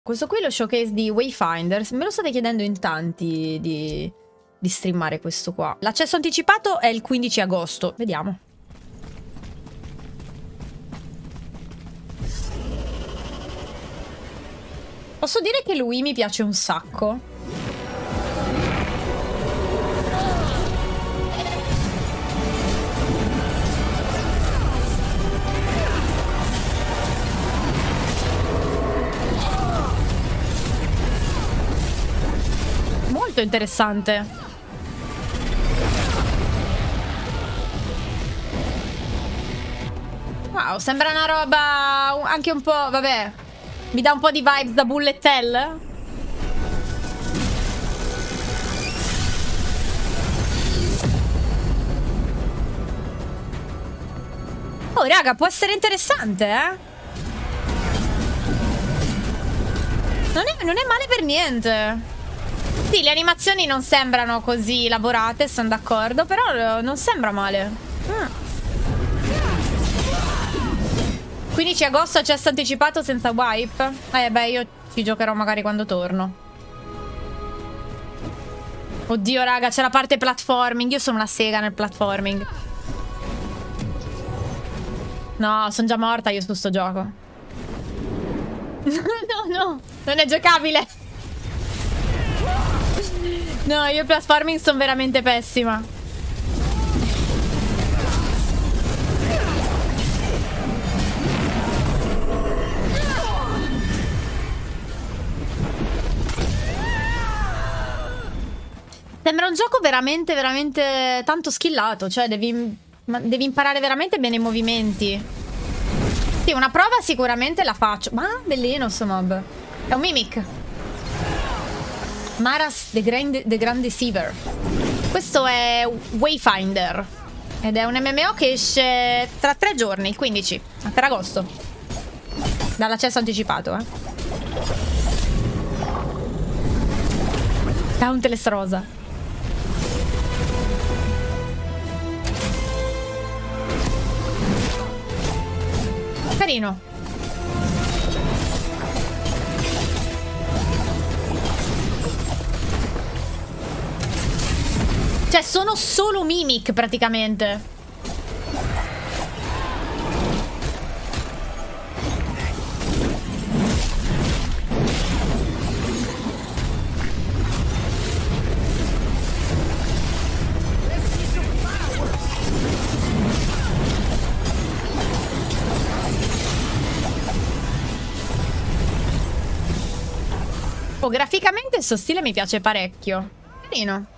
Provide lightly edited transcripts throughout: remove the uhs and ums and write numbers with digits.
Questo qui è lo showcase di Wayfinder. Me lo state chiedendo in tanti di streamare questo qua. L'accesso anticipato è il 15 agosto. Vediamo. Posso dire che lui mi piace un sacco. Molto interessante. Wow, sembra una roba anche un po', vabbè, mi dà un po' di vibes da Bullet Hell. Oh, raga, può essere interessante, eh? Non è male per niente. Sì, le animazioni non sembrano così elaborate, sono d'accordo, però non sembra male. 15 agosto accesso anticipato senza wipe. Beh, io ci giocherò magari quando torno. Oddio, raga, c'è la parte platforming. Io sono una sega nel platforming. No, sono già morta io su sto gioco. No, non è giocabile. No, io platforming sono veramente pessima. Sembra un gioco veramente, veramente tanto skillato. Cioè, devi imparare veramente bene i movimenti. Sì, una prova sicuramente la faccio. Ma bellino sto mob. È un mimic. Maras the Grand Deceiver. Questo è Wayfinder ed è un MMO che esce tra 3 giorni, il 15 a Ferragosto, dall'accesso anticipato, Countless Rosa. Carino. Cioè, sono solo mimic, praticamente. Oh, graficamente il suo stile mi piace parecchio. Carino.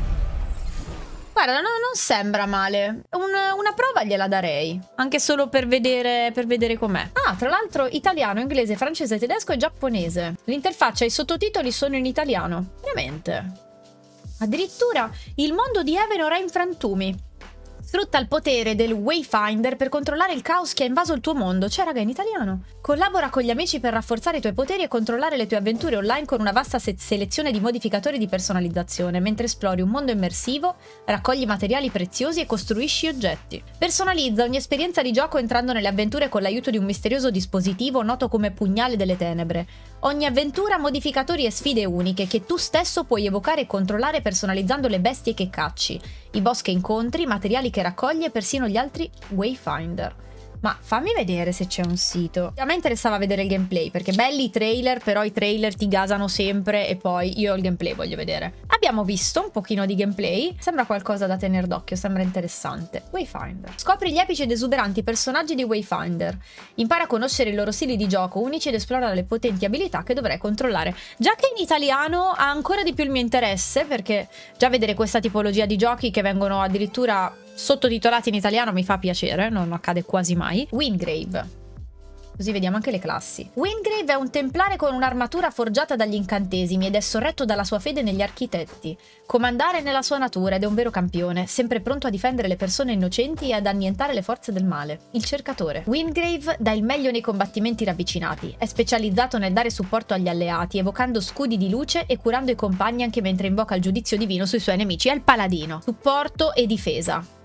Guarda, non sembra male. Una prova gliela darei. Anche solo per vedere com'è. Ah, tra l'altro italiano, inglese, francese, tedesco e giapponese. L'interfaccia e i sottotitoli sono in italiano. Veramente. Addirittura il mondo di Evenor è in frantumi. Sfrutta il potere del Wayfinder per controllare il caos che ha invaso il tuo mondo. Cioè, raga, in italiano. Collabora con gli amici per rafforzare i tuoi poteri e controllare le tue avventure online con una vasta selezione di modificatori di personalizzazione, mentre esplori un mondo immersivo, raccogli materiali preziosi e costruisci oggetti. Personalizza ogni esperienza di gioco entrando nelle avventure con l'aiuto di un misterioso dispositivo noto come Pugnale delle Tenebre. Ogni avventura ha modificatori e sfide uniche che tu stesso puoi evocare e controllare personalizzando le bestie che cacci, i boss che incontri, i materiali che raccogli e persino gli altri Wayfinder. Ma fammi vedere se c'è un sito. A me interessava vedere il gameplay, perché belli i trailer, però i trailer ti gasano sempre e poi io il gameplay voglio vedere. Abbiamo visto un pochino di gameplay, sembra qualcosa da tenere d'occhio, sembra interessante. Wayfinder. Scopri gli epici ed esuberanti personaggi di Wayfinder. Impara a conoscere i loro stili di gioco unici ed esplora le potenti abilità che dovrai controllare. Già che in italiano ha ancora di più il mio interesse, perché già vedere questa tipologia di giochi che vengono addirittura sottotitolati in italiano mi fa piacere, non accade quasi mai. Wingrave. Così vediamo anche le classi. Wingrave è un templare con un'armatura forgiata dagli incantesimi ed è sorretto dalla sua fede negli architetti. Comandare nella sua natura ed è un vero campione, sempre pronto a difendere le persone innocenti e ad annientare le forze del male. Il cercatore. Wingrave dà il meglio nei combattimenti ravvicinati. È specializzato nel dare supporto agli alleati, evocando scudi di luce e curando i compagni anche mentre invoca il giudizio divino sui suoi nemici. È il paladino. Supporto e difesa.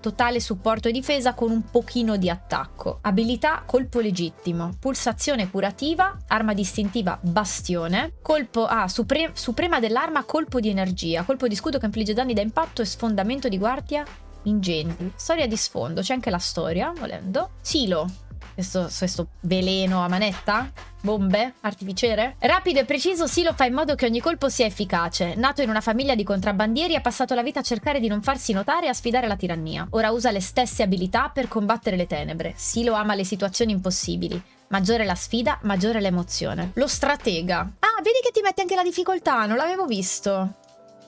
totale supporto e difesa con un pochino di attacco. Abilità colpo legittimo, pulsazione curativa, arma distintiva bastione, colpo suprema dell'arma colpo di energia, colpo di scudo che infligge danni da impatto e sfondamento di guardia ingenti. Storia di sfondo, c'è anche la storia, volendo. Silo, questo veleno a manetta? Bombe? Artificiere? Rapido e preciso, Silo fa in modo che ogni colpo sia efficace. Nato in una famiglia di contrabbandieri, ha passato la vita a cercare di non farsi notare e a sfidare la tirannia. Ora usa le stesse abilità per combattere le tenebre. Silo ama le situazioni impossibili. Maggiore la sfida, maggiore l'emozione. Lo stratega. Ah, vedi che ti mette anche la difficoltà, non l'avevo visto.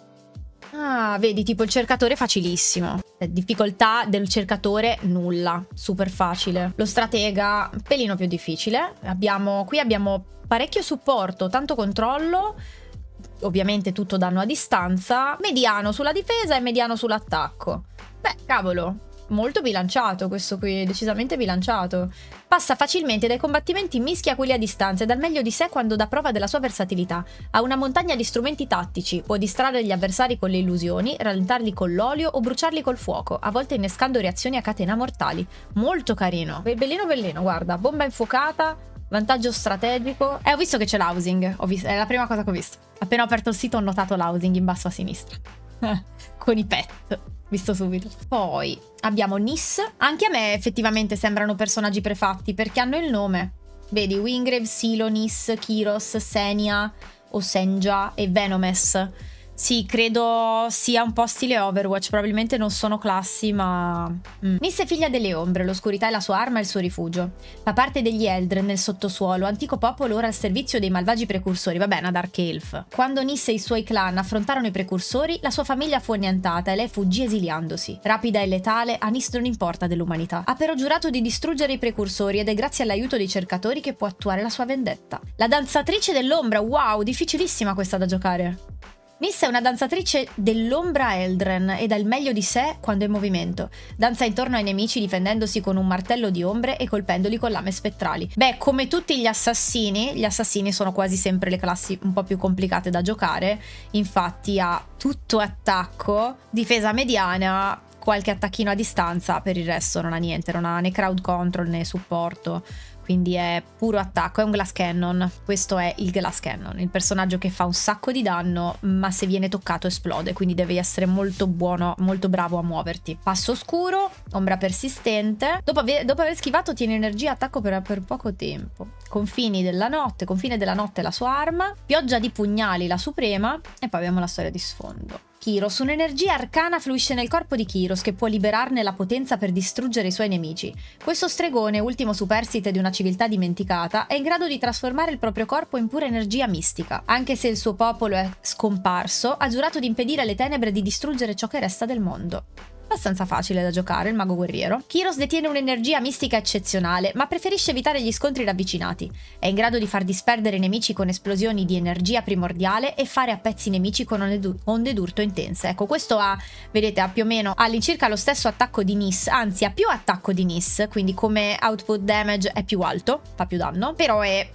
Ah, vedi, tipo il cercatore facilissimo. Difficoltà del cercatore nulla, super facile. Lo stratega un pelino più difficile. Qui abbiamo parecchio supporto, tanto controllo, ovviamente tutto danno a distanza, mediano sulla difesa e mediano sull'attacco. Beh, cavolo, molto bilanciato questo qui, decisamente bilanciato. Passa facilmente dai combattimenti mischi a quelli a distanza e dal meglio di sé quando dà prova della sua versatilità. Ha una montagna di strumenti tattici, può distrarre gli avversari con le illusioni, rallentarli con l'olio o bruciarli col fuoco, a volte innescando reazioni a catena mortali. Molto carino, bellino bellino, guarda, bomba infuocata, vantaggio strategico. Ho visto che c'è l'housing, è la prima cosa che ho visto. Appena ho aperto il sito ho notato l'housing in basso a sinistra. Con i pet. Visto subito. Poi abbiamo Nis. Anche a me effettivamente sembrano personaggi prefatti perché hanno il nome. Vedi, Wingrave, Silo, Nis, Kyros, Senia o Senja e Venomes. Sì, credo sia un po' stile Overwatch. Probabilmente non sono classi, ma... Nis è figlia delle ombre, l'oscurità è la sua arma e il suo rifugio. Fa parte degli Eldren nel sottosuolo, antico popolo ora al servizio dei malvagi precursori. Vabbè, una Dark Elf. Quando Nis e i suoi clan affrontarono i precursori, la sua famiglia fu annientata e lei fuggì esiliandosi. Rapida e letale, a Nis non importa dell'umanità. Ha però giurato di distruggere i precursori ed è grazie all'aiuto dei cercatori che può attuare la sua vendetta. La danzatrice dell'ombra, wow, difficilissima questa da giocare. Nis è una danzatrice dell'ombra Eldren e dà il meglio di sé quando è in movimento. Danza intorno ai nemici difendendosi con un martello di ombre e colpendoli con lame spettrali. Beh, come tutti gli assassini sono quasi sempre le classi un po' più complicate da giocare. Infatti ha tutto attacco, difesa mediana, qualche attacchino a distanza, per il resto non ha niente, non ha né crowd control né supporto. Quindi è puro attacco, è un Glass Cannon. Questo è il Glass Cannon, il personaggio che fa un sacco di danno, ma se viene toccato esplode, quindi devi essere molto buono, molto bravo a muoverti. Passo oscuro, ombra persistente. Dopo aver schivato tiene energia attacco per poco tempo. Confine della notte è la sua arma. Pioggia di pugnali, la suprema. E poi abbiamo la storia di sfondo. Kyros, un'energia arcana fluisce nel corpo di Kyros che può liberarne la potenza per distruggere i suoi nemici. Questo stregone, ultimo superstite di una civiltà dimenticata, è in grado di trasformare il proprio corpo in pura energia mistica. Anche se il suo popolo è scomparso, ha giurato di impedire alle tenebre di distruggere ciò che resta del mondo. Abbastanza facile da giocare, il mago guerriero. Kyros detiene un'energia mistica eccezionale, ma preferisce evitare gli scontri ravvicinati. È in grado di far disperdere i nemici con esplosioni di energia primordiale e fare a pezzi i nemici con onde d'urto intense. Ecco, questo vedete, ha più o meno all'incirca lo stesso attacco di Nis, anzi ha più attacco di Nis, quindi come output damage è più alto, fa più danno, però è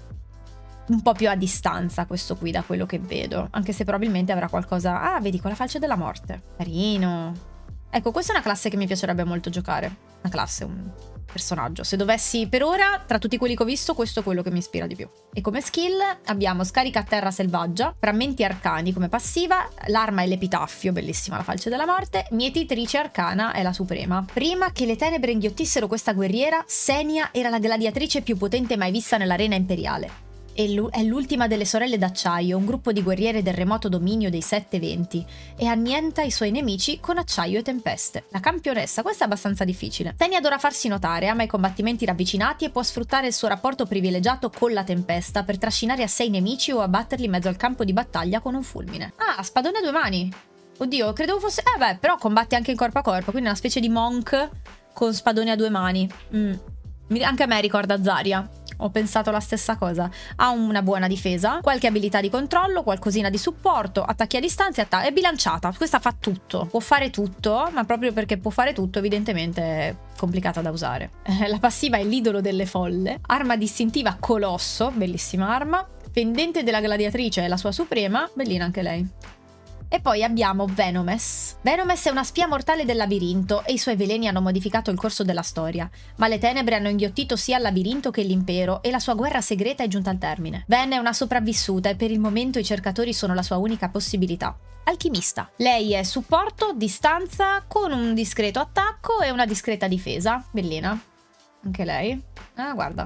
un po' più a distanza questo qui da quello che vedo, anche se probabilmente avrà qualcosa... Ah, vedi, con la falce della morte. Carino. Ecco, questa è una classe che mi piacerebbe molto giocare. Una classe, un personaggio. Se dovessi, per ora, tra tutti quelli che ho visto, questo è quello che mi ispira di più. E come skill abbiamo scarica a terra selvaggia, frammenti arcani come passiva, l'arma è l'epitaffio, bellissima la falce della morte, mietitrice arcana è la suprema. Prima che le tenebre inghiottissero questa guerriera, Senia era la gladiatrice più potente mai vista nell'arena imperiale. È l'ultima delle sorelle d'acciaio, un gruppo di guerriere del remoto dominio dei Sette Venti, e annienta i suoi nemici con acciaio e tempeste. La campionessa, questa è abbastanza difficile. Senia adora farsi notare, ama i combattimenti ravvicinati e può sfruttare il suo rapporto privilegiato con la tempesta per trascinare a sé i nemici o abbatterli in mezzo al campo di battaglia con un fulmine. Ah, spadone a due mani! Oddio, credevo fosse... beh, però combatti anche in corpo a corpo, quindi una specie di monk con spadone a due mani. Anche a me ricorda Zarya. Ho pensato la stessa cosa. Ha una buona difesa, qualche abilità di controllo, qualcosina di supporto, attacchi a distanza, è bilanciata. Questa fa tutto. Può fare tutto, ma proprio perché può fare tutto, evidentemente è complicata da usare. La passiva è l'idolo delle folle. Arma distintiva Colosso, bellissima arma. Fendente della gladiatrice è la sua suprema, bellina anche lei. E poi abbiamo Venomes. Venomes è una spia mortale del labirinto e i suoi veleni hanno modificato il corso della storia. Ma le tenebre hanno inghiottito sia il labirinto che l'impero e la sua guerra segreta è giunta al termine. Ven è una sopravvissuta e per il momento i cercatori sono la sua unica possibilità. Alchimista. Lei è supporto, distanza, con un discreto attacco e una discreta difesa. Bellina. Anche lei. Ah, guarda.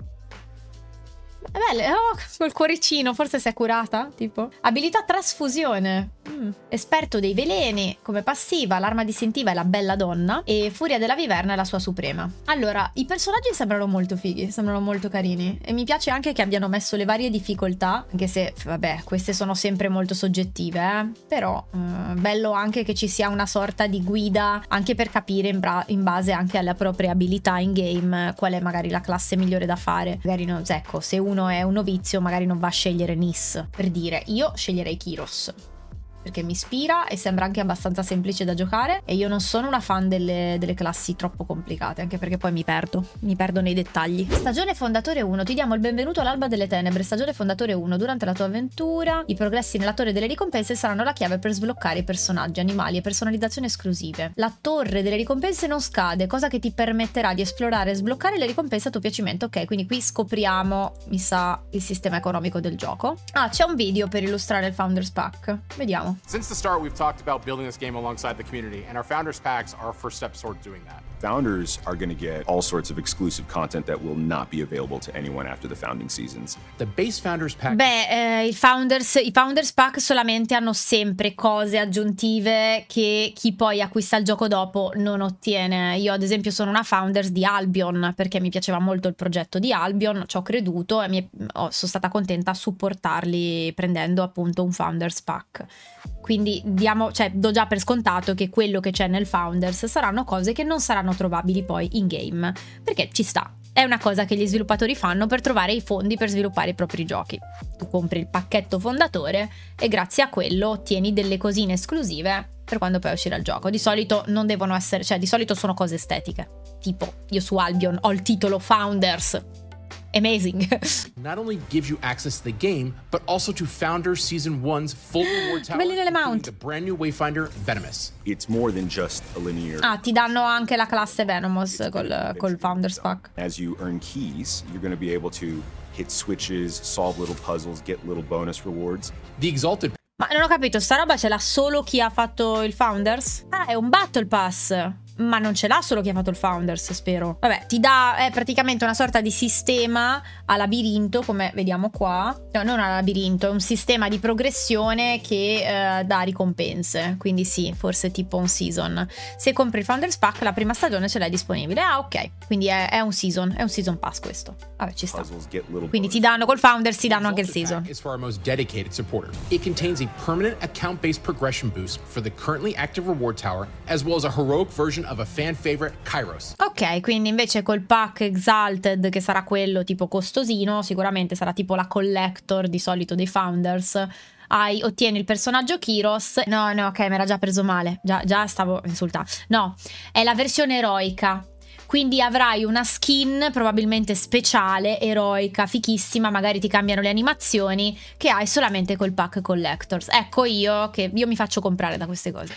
È bella, oh, col cuoricino, forse si è curata, tipo. Abilità trasfusione. Esperto dei veleni, come passiva, l'arma distintiva è la bella donna e Furia della Viverna è la sua suprema. Allora, i personaggi sembrano molto fighi, sembrano molto carini e mi piace anche che abbiano messo le varie difficoltà, anche se, vabbè, queste sono sempre molto soggettive, però bello anche che ci sia una sorta di guida anche per capire in base anche alle proprie abilità in game qual è magari la classe migliore da fare. Magari no, ecco, se uno è un novizio magari non va a scegliere Nis, per dire, io sceglierei Kyros perché mi ispira e sembra anche abbastanza semplice da giocare e io non sono una fan delle classi troppo complicate, anche perché poi mi perdo nei dettagli. Stagione Fondatore 1, ti diamo il benvenuto all'Alba delle Tenebre. Stagione Fondatore 1, durante la tua avventura i progressi nella Torre delle Ricompense saranno la chiave per sbloccare i personaggi, animali e personalizzazioni esclusive. La Torre delle Ricompense non scade, cosa che ti permetterà di esplorare e sbloccare le ricompense a tuo piacimento. Ok, quindi qui scopriamo, mi sa, il sistema economico del gioco. Ah, c'è un video per illustrare il Founders Pack, vediamo. Since the start, we've talked about building this game alongside the community, and our Founders Packs are our first step toward doing that. Founders are going to get all sorts of exclusive content that will not be available to anyone after the founding seasons. The base Founders Pack... Beh, i Founders Pack solamente hanno sempre cose aggiuntive che chi poi acquista il gioco dopo non ottiene. Io ad esempio sono una Founders di Albion perché mi piaceva molto il progetto di Albion, ci ho creduto e sono stata contenta a supportarli prendendo appunto un Founders Pack. Quindi do già per scontato che quello che c'è nel Founders saranno cose che non saranno trovabili poi in game, perché ci sta. È una cosa che gli sviluppatori fanno per trovare i fondi per sviluppare i propri giochi. Tu compri il pacchetto fondatore e grazie a quello ottieni delle cosine esclusive per quando poi uscirà il gioco. Di solito non devono essere, cioè di solito sono cose estetiche. Tipo, io su Albion ho il titolo Founders. Amazing. Not only gives you access to the game, but also to Founders Season 1's full reward tower, Belli nelle mount. the brand new Wayfinder Venomous. It's more than just a linear... Ah, ti danno anche la classe Venomous col Founders Pack. As you earn keys, you're going to be able to hit switches, solve little puzzles, get little bonus rewards. The Exalted... Ma non ho capito, sta roba ce l'ha solo chi ha fatto il Founders? Ah, è un Battle Pass. Ma non ce l'ha solo chi ha fatto il Founders, spero. Vabbè, ti dà, è praticamente una sorta di sistema a labirinto, come vediamo qua. No, non a labirinto, è un sistema di progressione che dà ricompense. Quindi sì, forse tipo un season. Se compri il Founders Pack, la prima stagione ce l'hai disponibile. Ah, ok. Quindi è un season pass questo. Vabbè, ci sta. Quindi ti danno col Founders, ti danno anche il season. Is for our most dedicated supporter. It contains a permanent account-based progression boost for the currently active reward tower, as well as a heroic version of a fan favorite, Kairos. Ok, quindi invece col pack Exalted, che sarà quello tipo costosino, sicuramente sarà tipo la collector di solito dei Founders, ottieni il personaggio Kyros. No, ok, mi era già preso male, già stavo insultando. No, è la versione eroica. Quindi avrai una skin probabilmente speciale, eroica, fichissima, magari ti cambiano le animazioni, che hai solamente col pack Collectors. Ecco io mi faccio comprare da queste cose.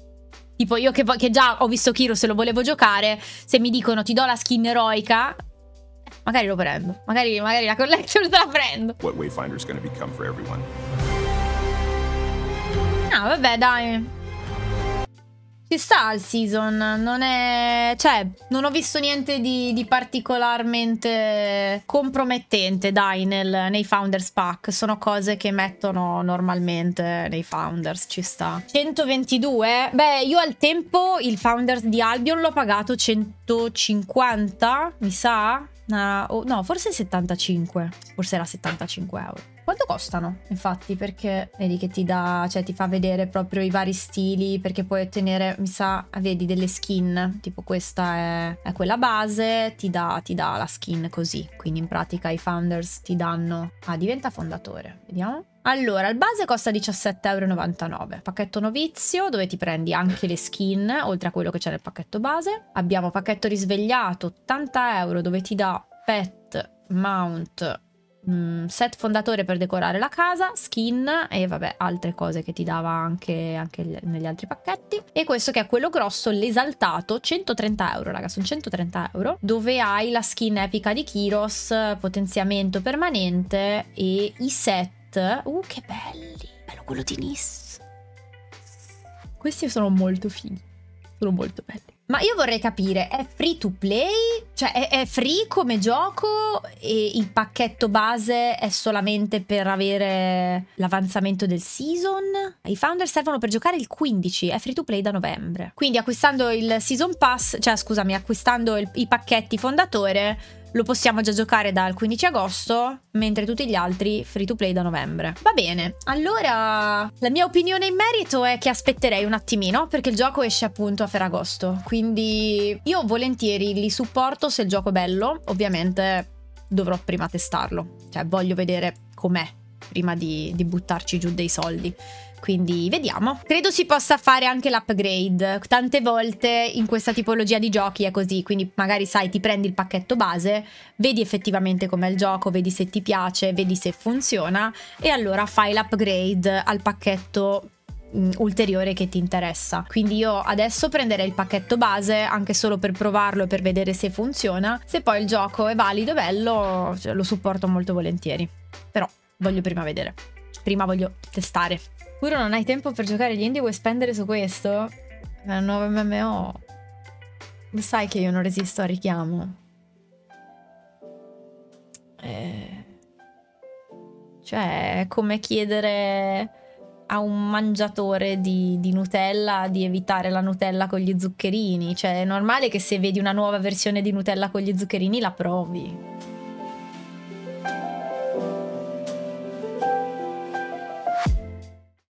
Tipo io che già ho visto Kyros e lo volevo giocare, se mi dicono ti do la skin eroica, magari lo prendo. Magari la Collector la prendo. What Wayfinder is going to become for everyone. Ah, vabbè, dai. Ci sta il season, non è... cioè, non ho visto niente di particolarmente compromettente, dai, nei Founders Pack. Sono cose che mettono normalmente nei Founders, ci sta. 122? Beh, io al tempo il Founders di Albion l'ho pagato 150, mi sa? No, forse 75. Forse era 75 euro. Quanto costano? Infatti, perché vedi che ti dà, cioè ti fa vedere proprio i vari stili, perché puoi ottenere, mi sa, vedi delle skin, tipo questa è quella base, ti dà la skin così. Quindi in pratica i Founders ti danno... Ah, diventa fondatore. Vediamo. Allora, il base costa 17,99 €. Pacchetto novizio, dove ti prendi anche le skin, oltre a quello che c'è nel pacchetto base. Abbiamo pacchetto risvegliato, 80 €, dove ti dà pet, mount set fondatore per decorare la casa, skin e vabbè altre cose che ti dava anche negli altri pacchetti. E questo che è quello grosso, l'esaltato, 130 euro raga, sono 130 euro, dove hai la skin epica di Kyros, potenziamento permanente e i set. Che belli, bello quello di Nis. Questi sono molto fighi, sono molto belli. Ma io vorrei capire, è free to play? Cioè è free come gioco e il pacchetto base è solamente per avere l'avanzamento del season? I founder servono per giocare il 15, è free to play da novembre. Quindi acquistando il season pass, cioè scusami, acquistando i pacchetti fondatore, lo possiamo già giocare dal 15 agosto, mentre tutti gli altri free to play da novembre. Va bene, allora la mia opinione in merito è che aspetterei un attimino, perché il gioco esce appunto a Ferragosto. Quindi io volentieri li supporto se il gioco è bello. Ovviamente dovrò prima testarlo, cioè voglio vedere com'è prima di buttarci giù dei soldi. Quindi vediamo. Credo si possa fare anche l'upgrade. Tante volte in questa tipologia di giochi è così. Quindi magari sai, ti prendi il pacchetto base, vedi effettivamente com'è il gioco, vedi se ti piace, vedi se funziona e allora fai l'upgrade al pacchetto ulteriore che ti interessa. Quindi io adesso prenderei il pacchetto base anche solo per provarlo e per vedere se funziona. Se poi il gioco è valido, bello, cioè, lo supporto molto volentieri. Però voglio prima vedere. Prima voglio testare. Pure non hai tempo per giocare gli indie, vuoi spendere su questo? È un nuovo MMO. Lo sai che io non resisto al richiamo. Cioè, è come chiedere a un mangiatore di Nutella di evitare la Nutella con gli zuccherini. Cioè, è normale che se vedi una nuova versione di Nutella con gli zuccherini la provi.